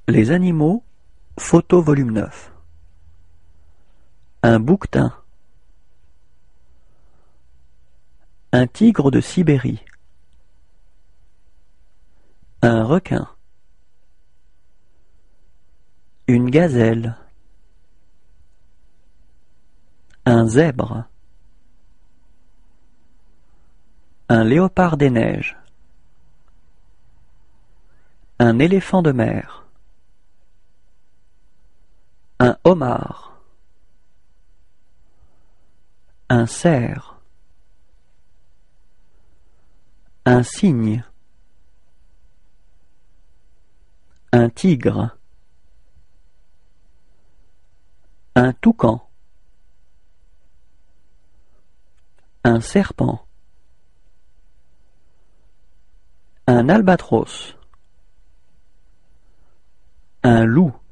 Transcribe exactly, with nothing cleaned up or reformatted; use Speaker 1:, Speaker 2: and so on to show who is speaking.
Speaker 1: Les animaux, photo volume neuf. Un bouquetin. Un tigre de Sibérie. Un requin. Une gazelle. Un zèbre. Un léopard des neiges. Un éléphant de mer. Un homard. Un cerf. Un cygne. Un tigre. Un toucan. Un serpent. Un albatros. Un loup.